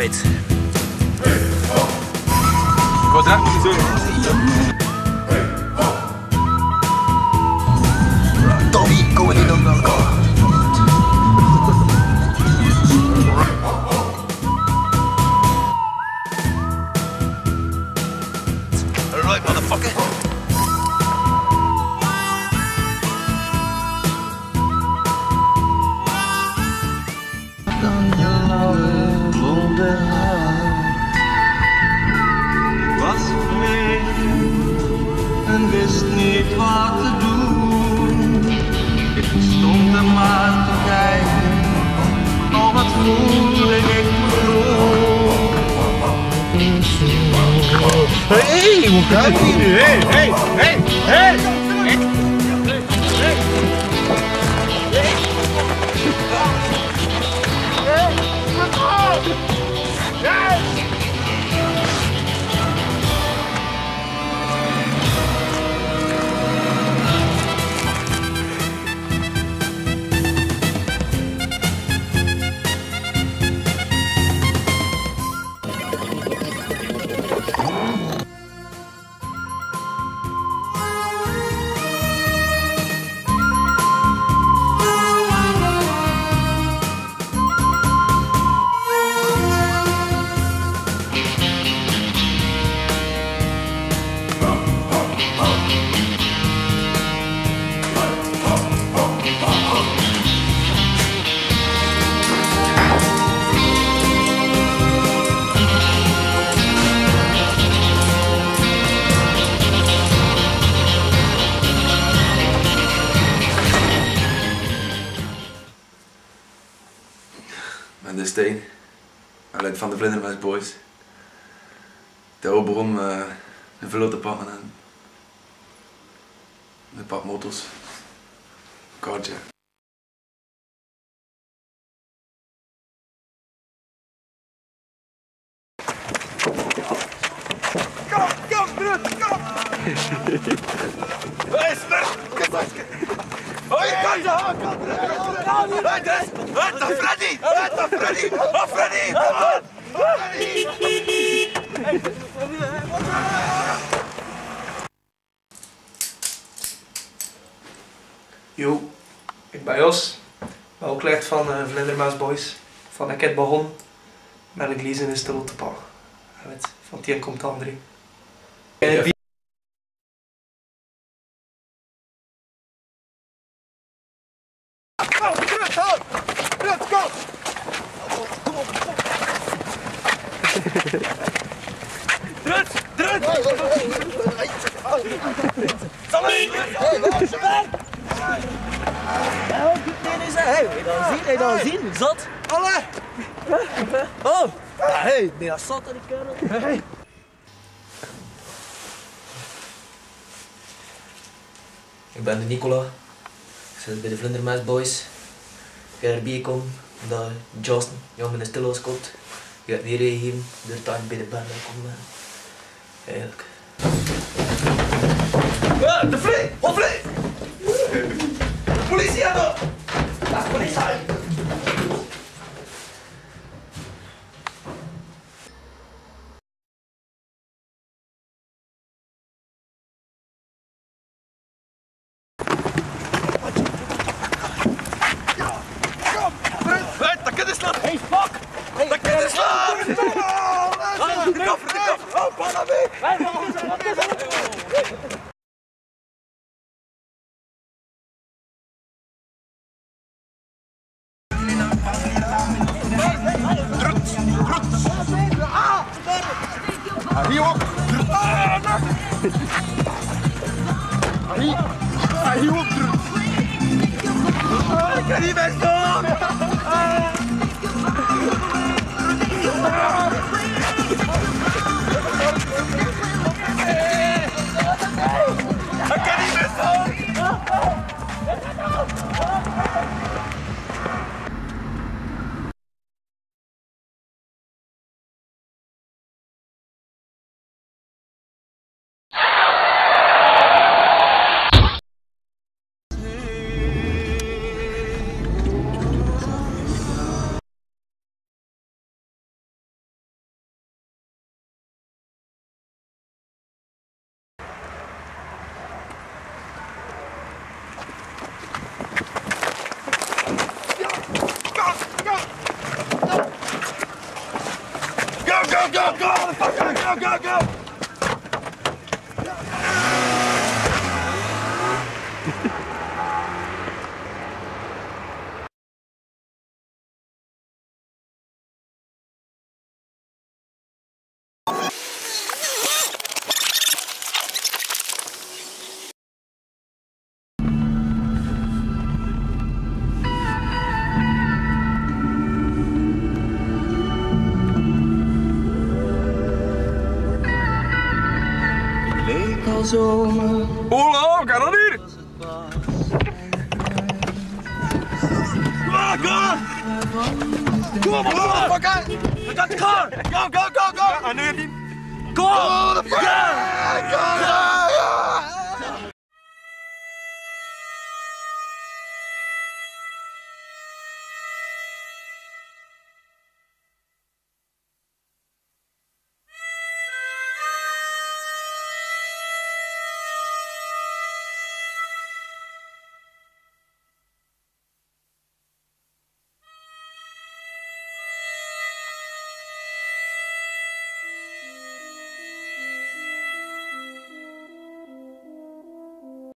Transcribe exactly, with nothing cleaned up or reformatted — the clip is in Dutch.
weet. Quadrat. Tommy, kom in dan elkaar. Alright, motherfucker. Dan je lange blonde haar. Ik was verlegen en wist niet wat te doen. Ik stond er maar te kijken, al wat voelde ik vroeg. Hey, hoe gaat het hier? Hey, hey, hey, hey! Hey! Hey! Ik ben de Steen, uit van de Vlindermes Boys. De oude bron uh, een veel te pakken en een paar motors. Kaartje. Kom, kom, broer, kom! Hé, Smurf! Hoi, kan je aan, kan je aan! Het is Freddy! Het is Freddy! Oh, Freddy! Kom aan! Freddy! Yo, ik ben Jos. Ik ben ook lid van uh, Vlindermes Boys. Van ik het begon met een gliezen is te rotte pa. Van die komt de andere. Ja. Kom, terug, hou! Terug, kom! Terug, terug! Salut! Hé, waar is je bent? Ja, nee, nee, hé, wil je dat zien? Wil je dat zien? Zat? Alle! Oh! Ja, hé, nee, dat zat aan die kerel. Hey. Ik ben de Nicola, ik zit bij de Vlindermes Boys. Ik ga erbij komen omdat Justin, jongen in Stillo's komt. Je gaat niet reageren door het bij de band komen. Eigenlijk. Ja, de vlee! Op vlee! Politie aan de! Dat is politie! Dat kan je slaan! Hey, fuck! Dat kan je slaan! De koffer, de koffer! Oh, panna mee! Hier op! Hier, hier op! Ik kan niet meer staan! go, go, go, go, go! Zomer. Ola, kan dat hier? Kom, kom! Kom, kom, fucker! We got the car! Go, go, go, go! En nu die. Kom! Go, the fucker!